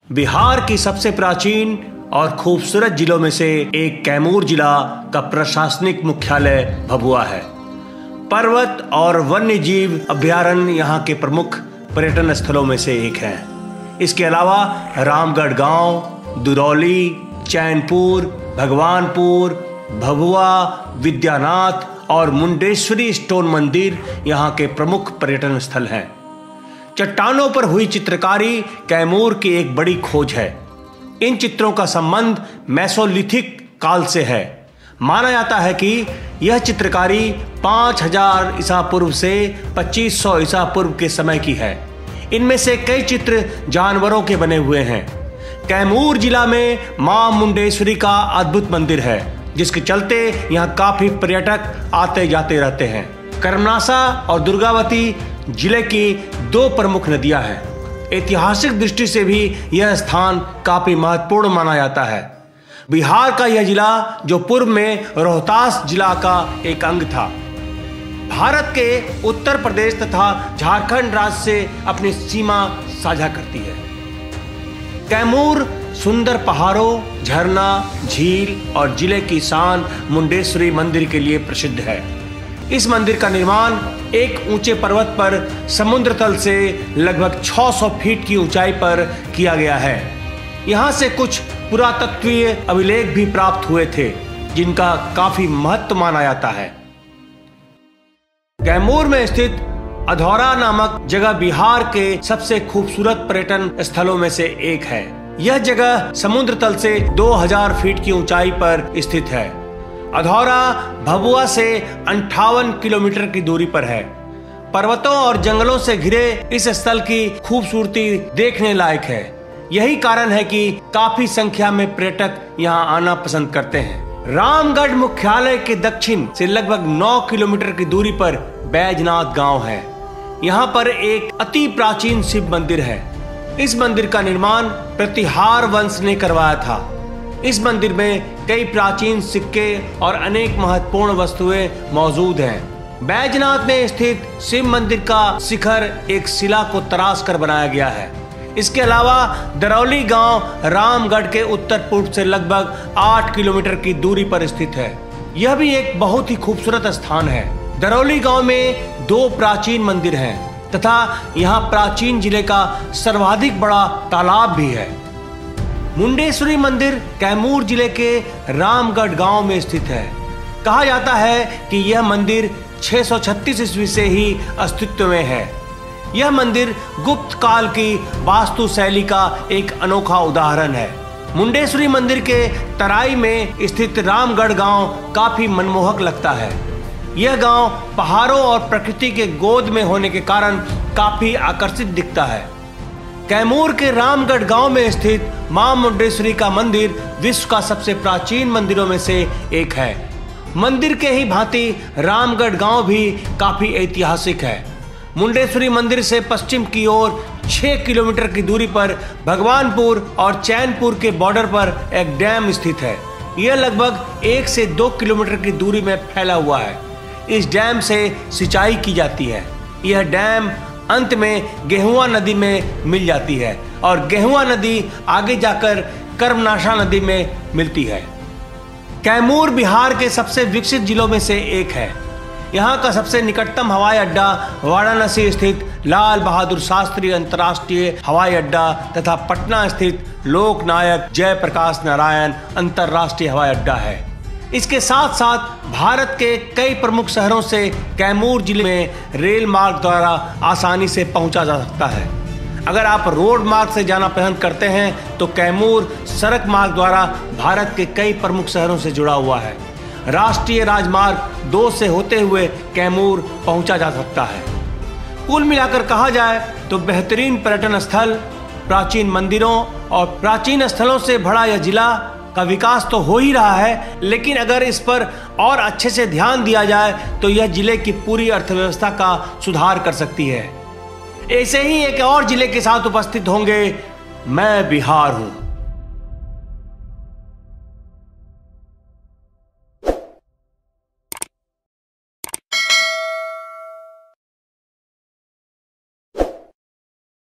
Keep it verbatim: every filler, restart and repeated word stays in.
बिहार की सबसे प्राचीन और खूबसूरत जिलों में से एक कैमूर जिला का प्रशासनिक मुख्यालय भभुआ है। पर्वत और वन्य जीव अभयारण्य यहाँ के प्रमुख पर्यटन स्थलों में से एक है। इसके अलावा रामगढ़ गांव, दुरौली, चैनपुर, भगवानपुर, भभुआ, विद्यानाथ और मुंडेश्वरी स्टोन मंदिर यहाँ के प्रमुख पर्यटन स्थल हैं। चट्टानों पर हुई चित्रकारी कैमूर की एक बड़ी खोज है। इन चित्रों का संबंध मेसोलिथिक काल से है। माना जाता है कि यह चित्रकारी पाँच हजार ईसा पूर्व से पच्चीस सौ ईसा पूर्व के समय की है। इनमें से कई चित्र जानवरों के बने हुए हैं। कैमूर जिला में मां मुंडेश्वरी का अद्भुत मंदिर है, जिसके चलते यहाँ काफी पर्यटक आते जाते रहते हैं। कर्मनासा और दुर्गावती जिले की दो प्रमुख नदियां हैं। ऐतिहासिक दृष्टि से भी यह स्थान काफी महत्वपूर्ण माना जाता है। बिहार का यह जिला, जो पूर्व में रोहतास जिला का एक अंग था, भारत के उत्तर प्रदेश तथा झारखंड राज्य से अपनी सीमा साझा करती है। कैमूर सुंदर पहाड़ों, झरना, झील और जिले की शान मुंडेश्वरी मंदिर के लिए प्रसिद्ध है। इस मंदिर का निर्माण एक ऊंचे पर्वत पर समुद्र तल से लगभग छह सौ फीट की ऊंचाई पर किया गया है। यहाँ से कुछ पुरातत्वीय अभिलेख भी प्राप्त हुए थे, जिनका काफी महत्व माना जाता है। कैमूर में स्थित अधौरा नामक जगह बिहार के सबसे खूबसूरत पर्यटन स्थलों में से एक है। यह जगह समुद्र तल से दो हजार फीट की ऊंचाई पर स्थित है। अधौरा भभुआ से अंठावन किलोमीटर की दूरी पर है। पर्वतों और जंगलों से घिरे इस स्थल की खूबसूरती देखने लायक है। यही कारण है कि काफी संख्या में पर्यटक यहाँ आना पसंद करते हैं। रामगढ़ मुख्यालय के दक्षिण से लगभग नौ किलोमीटर की दूरी पर बैजनाथ गांव है। यहाँ पर एक अति प्राचीन शिव मंदिर है। इस मंदिर का निर्माण प्रतिहार वंश ने करवाया था। इस मंदिर में कई प्राचीन सिक्के और अनेक महत्वपूर्ण वस्तुएं मौजूद हैं। बैजनाथ में स्थित शिव मंदिर का शिखर एक शिला को तराश कर बनाया गया है। इसके अलावा दरौली गांव रामगढ़ के उत्तर पूर्व से लगभग आठ किलोमीटर की दूरी पर स्थित है। यह भी एक बहुत ही खूबसूरत स्थान है। दरौली गांव में दो प्राचीन मंदिर हैं तथा यहाँ प्राचीन जिले का सर्वाधिक बड़ा तालाब भी है। मुंडेश्वरी मंदिर कैमूर जिले के रामगढ़ गांव में स्थित है। कहा जाता है कि यह मंदिर छह सौ छत्तीस ईस्वी से ही अस्तित्व में है। यह मंदिर गुप्त काल की वास्तु शैली का एक अनोखा उदाहरण है। मुंडेश्वरी मंदिर के तराई में स्थित रामगढ़ गांव काफी मनमोहक लगता है। यह गांव पहाड़ों और प्रकृति के गोद में होने के कारण काफी आकर्षित दिखता है। कैमूर के रामगढ़ गांव में स्थित मां मुंडेश्वरी का मंदिर विश्व का सबसे प्राचीन मंदिरों में से एक है। मंदिर के ही भांति रामगढ़ गांव भी काफी ऐतिहासिक है। मुंडेश्वरी मंदिर से पश्चिम की ओर छह किलोमीटर की दूरी पर भगवानपुर और चैनपुर के बॉर्डर पर एक डैम स्थित है। यह लगभग एक से दो किलोमीटर की दूरी में फैला हुआ है। इस डैम से सिंचाई की जाती है। यह डैम अंत में गेहुआ नदी में मिल जाती है और गेहुआ नदी आगे जाकर कर्मनाशा नदी में मिलती है। कैमूर बिहार के सबसे विकसित जिलों में से एक है। यहाँ का सबसे निकटतम हवाई अड्डा वाराणसी स्थित लाल बहादुर शास्त्री अंतर्राष्ट्रीय हवाई अड्डा तथा पटना स्थित लोकनायक जयप्रकाश नारायण अंतर्राष्ट्रीय हवाई अड्डा है। इसके साथ साथ भारत के कई प्रमुख शहरों से कैमूर जिले में रेल मार्ग द्वारा आसानी से पहुंचा जा सकता है। अगर आप रोड मार्ग से जाना पसंद करते हैं तो कैमूर सड़क मार्ग द्वारा भारत के कई प्रमुख शहरों से जुड़ा हुआ है। राष्ट्रीय राजमार्ग दो से होते हुए कैमूर पहुंचा जा सकता है। कुल मिलाकर कहा जाए तो बेहतरीन पर्यटन स्थल, प्राचीन मंदिरों और प्राचीन स्थलों से भरा यह जिला का विकास तो हो ही रहा है, लेकिन अगर इस पर और अच्छे से ध्यान दिया जाए तो यह जिले की पूरी अर्थव्यवस्था का सुधार कर सकती है। ऐसे ही एक और जिले के साथ उपस्थित होंगे। मैं बिहार हूँ।